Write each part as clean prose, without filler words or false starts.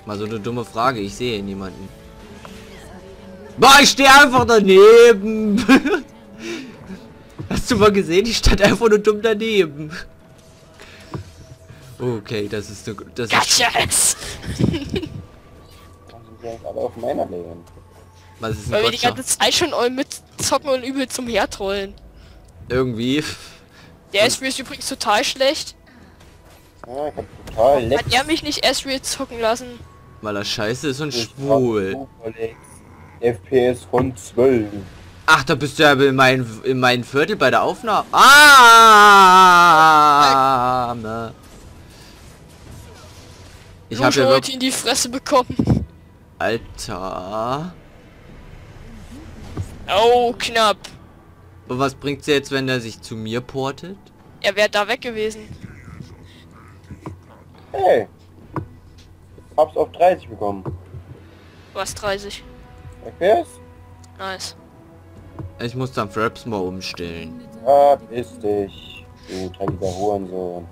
Mal so eine dumme Frage, ich sehe niemanden. Boah, ich stehe einfach daneben. Hast du mal gesehen? Ich stand einfach nur dumm daneben. Okay, das ist eine... Das Gotcha! ist, Aber auf meiner Leben. was ist ein Weil wir die Gotcha? ganze Zeit schon mitzocken und übel zum Hertrollen. Irgendwie. Der Ezreal ist übrigens total schlecht. Ja, ich hab total leck. Hat er mich nicht Ezreal zocken lassen? Weil er scheiße ist und schwul. FPS von 12. Ach, da bist du ja in meinem Viertel bei der Aufnahme. Ah! Ich habe ja Leute in die Fresse bekommen. Alter. Oh, knapp. Und was bringt's jetzt, wenn er sich zu mir portet? Er wäre da weg gewesen. Hey. Hab's auf 30 bekommen. Was 30? FPS? Nice. Ich muss dann Fraps mal umstellen. Verpiss dich. Du dreckiger Hurensohn.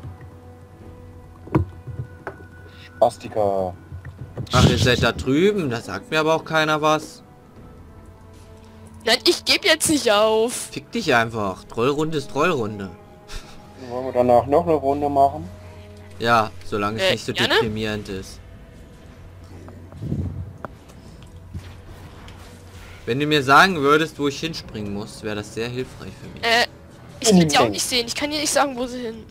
Spastiker. Ach, ihr seid da drüben? Da sagt mir aber auch keiner was. Nein, ich gebe jetzt nicht auf. Fick dich einfach. Trollrunde ist Trollrunde. Wollen wir danach noch eine Runde machen? Ja, solange es nicht so gerne? deprimierend ist. Wenn du mir sagen würdest, wo ich hinspringen muss, wäre das sehr hilfreich für mich. Ich kann sie auch nicht sehen. Ich kann dir nicht sagen, wo sie hin.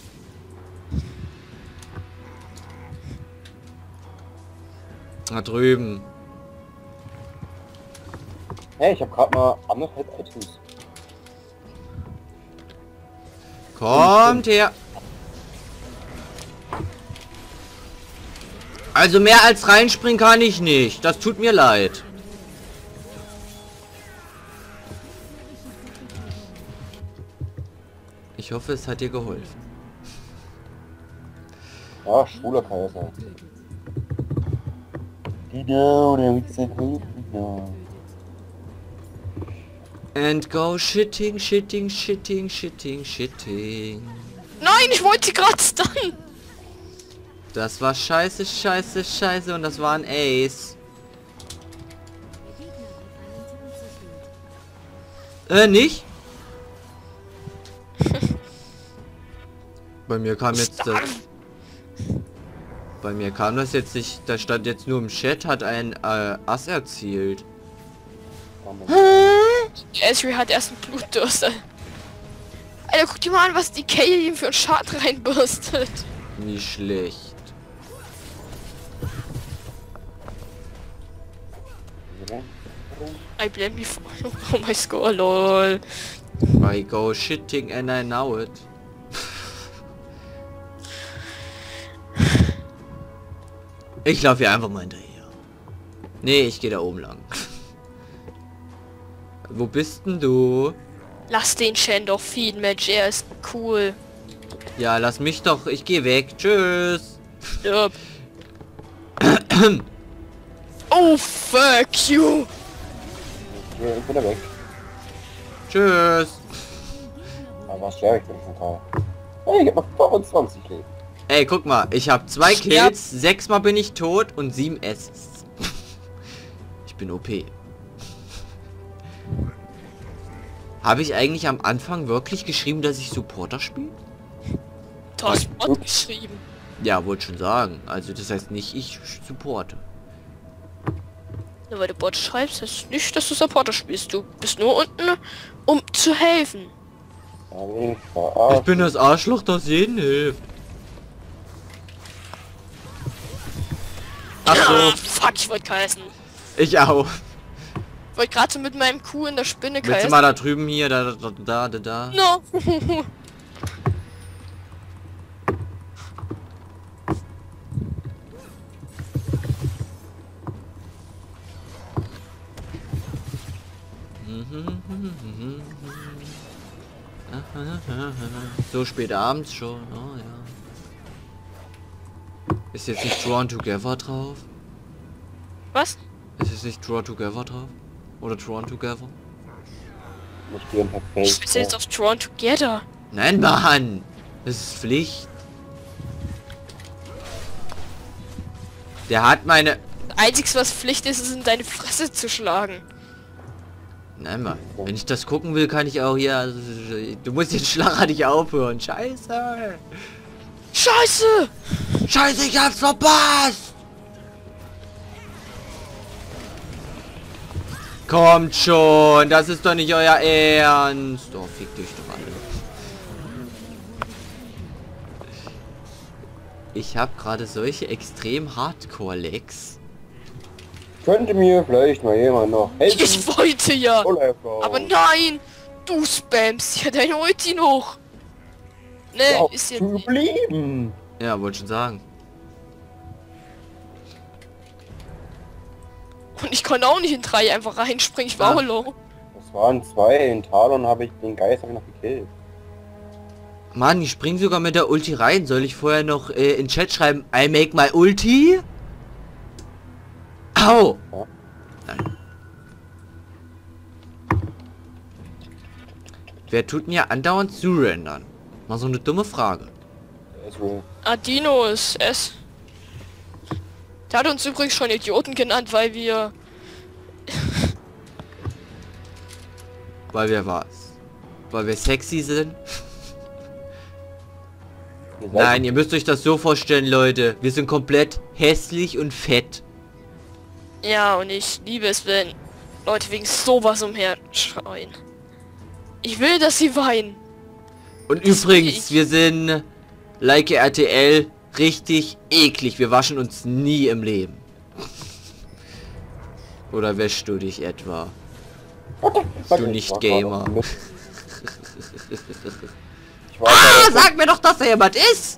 Da drüben. Hey, ich habe gerade mal anderthalb Items. Kommt her. Also mehr als reinspringen kann ich nicht. Das tut mir leid. Ich hoffe, es hat dir geholfen. Ja, schwuler Kaiser. Genau, der Wichser hilft genau. And go shitting, shitting, shitting, shitting, shitting. Nein, ich wollte gerade stunnen. Das war scheiße, scheiße, scheiße und das war ein Ace. Nicht? Bei mir kam jetzt das... Bei mir kam das jetzt nicht... Da stand jetzt nur im Chat, hat ein Ass erzielt. Ezreal hat erst einen Blutdurst. Alter, guck dir mal an, was die Kayle ihm für einen Schaden reinburstet. Nicht schlecht. I blame me for... Oh my score, lol. I go shitting and I know it. Ich laufe hier einfach mal hinterher. Nee, ich gehe da oben lang. Wo bist denn du? Lass den Shen doch feeden, Mensch, er ist cool. Ja, lass mich doch. Ich gehe weg. Tschüss. Stirb. Oh, fuck you. Ja, ich bin da weg. Tschüss. Aber was sterbe ich bin schon Teil. Hey, ich hab noch 25 Leben. Ey, guck mal. Ich habe 2 Sterb. Kills, 6 Mal bin ich tot und 7 Assists. Ich bin OP. Habe ich eigentlich am Anfang wirklich geschrieben, dass ich Supporter spiele? Du hast Mod geschrieben. Ja, wollte schon sagen. Also das heißt nicht, ich supporte. Nur weil du Bot schreibst, heißt nicht, dass du Supporter spielst. Du bist nur unten, um zu helfen. Ich bin das Arschloch, das jeden hilft. Ach so. Ah, fuck, ich wollte keißen. Ich auch. Ich wollte gerade so mit meinem Kuh in der Spinne Willst du keißen. mal da drüben hier, da. No. So spät abends schon, oh ja. Ist jetzt nicht Drawn Together drauf? Was? Ist jetzt nicht Draw Together drauf? Oder Drawn Together? Ich bin Ich bin jetzt auf Drawn Together. Nein, Mann! Das ist Pflicht. Der hat meine... Einziges, was Pflicht ist, ist in deine Fresse zu schlagen. Nein, Mann. Wenn ich das gucken will, kann ich auch hier... Also, du musst den Schlager nicht aufhören. Scheiße. Scheiße! Scheiße, ich hab's verpasst. Kommt schon. Das ist doch nicht euer Ernst. Oh, fickt euch doch alle. Ich habe gerade solche extrem Hardcore-Lags. Könnte mir vielleicht mal jemand noch helfen? Ich wollte ja! Oder Aber nein! Du spammst ja deine Ulti noch! Ne, ist jetzt nicht. geblieben. Ja, wollte schon sagen. Und ich konnte auch nicht in 3 einfach reinspringen, ich war Ah. auch low. Das waren 2 in Talon, habe ich den Geist noch gekillt. Mann, ich spring sogar mit der Ulti rein. Soll ich vorher noch in Chat schreiben, I make my Ulti? Au! Ja. Nein. Wer tut mir andauernd surrendern? Mal so eine dumme Frage. Also, Adino ist es. Der hat uns übrigens schon Idioten genannt, weil wir... Weil wir was? Weil wir sexy sind? ihr seid Nein, ihr müsst euch das so vorstellen, Leute. Wir sind komplett hässlich und fett. Ja, und ich liebe es, wenn Leute wegen sowas umherschreien. Ich will, dass sie weinen. Und Das übrigens, will wir sind, like RTL, richtig eklig. Wir waschen uns nie im Leben. Oder wäschst du dich etwa? Du Nicht-Gamer. Ich weiß Ah, ja, sag mir doch, dass da jemand ist!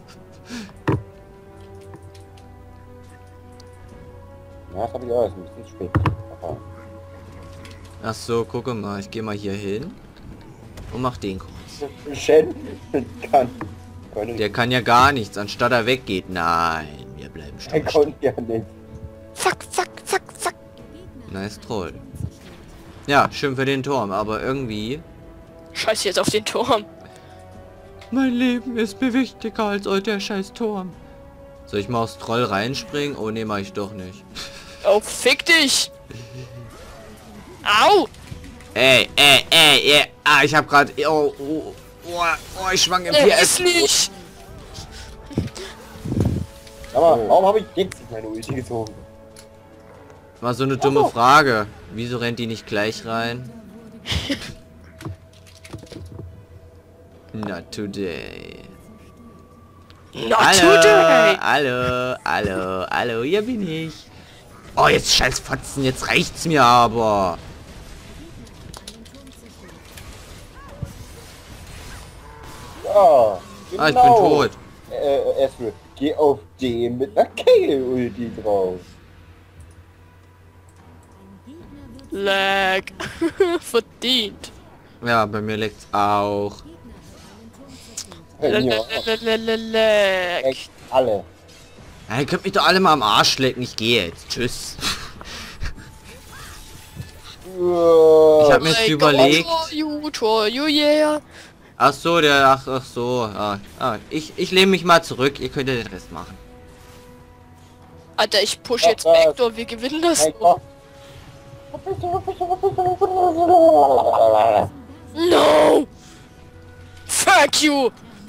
ja, das habe ich auch erst ein bisschen spät. Aber Ach so, gucke mal. Ich gehe mal hier hin. Und mach den kurz. Shen kann. Der kann ja gar nichts, anstatt er weggeht. Nein, wir bleiben Er stehen. konnte ja nicht. Fuck, fuck, fuck, fuck. Nice Troll. Ja, schön für den Turm, aber irgendwie... Scheiß jetzt auf den Turm. Mein Leben ist mir wichtiger als der scheiß Turm. Soll ich mal aufs Troll reinspringen? Oh ne, mach ich doch nicht. Oh, fick dich. Au. Ey, ah, ich hab grad... Oh, ich schwang im Er ist PS. nicht. Aber warum habe ich jetzt nicht meine Ulti gezogen? Mal so eine dumme Frage. Wieso rennt die nicht gleich rein? Not today. Not Hallo, today. hallo, hier bin ich. Oh, jetzt scheiß Fotzen, jetzt reicht's mir aber. Ja, genau. Ah, ich bin tot. Ezreal, geh auf den mit einer Kale-Ulti drauf. Lag. Verdient. Ja, bei mir leckt's auch. Bei mir auch. Lag. Echt alle. Ja, ihr könnt mich doch alle mal am Arsch lecken. Ich gehe jetzt. Tschüss. Ich hab mir jetzt überlegt. For you, yeah. Ach so, ach so. Ich lehne mich mal zurück. Ihr könnt ja den Rest machen. Alter, ich push jetzt Backdoor, wir gewinnen das. Mein Gott. No! Fuck you!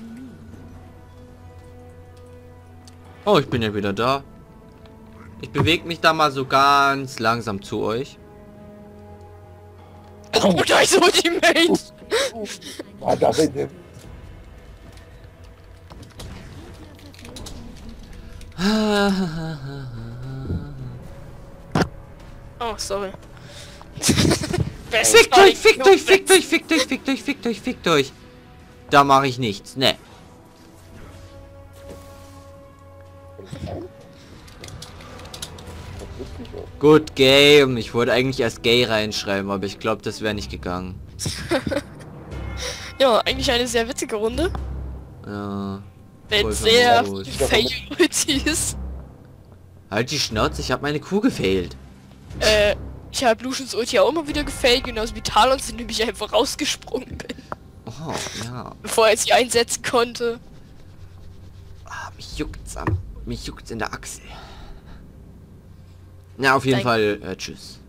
Oh, ich bin ja wieder da. Ich bewege mich da mal so ganz langsam zu euch. Oh, da ist Ultimate! Was da bitte? Oh, sorry. Fickt euch, fickt euch, fickt euch, fickt euch, fickt euch, fickt euch, fickt euch. Da mache ich nichts, ne. Good game. Ich wollte eigentlich erst gay reinschreiben, aber ich glaube, das wäre nicht gegangen. Ja, eigentlich eine sehr witzige Runde. Ja. Wenn Voll sehr famos. fail ist. Halt die Schnauze, ich habe meine Kuh gefailt. Ich habe Lucians Ulti auch immer wieder gefailt, genauso wie Talons, indem ich einfach rausgesprungen bin. Oh, ja. Bevor er sie einsetzen konnte. Ah, mich juckt's in der Achsel. Ja, auf jeden Danke. Fall. Tschüss.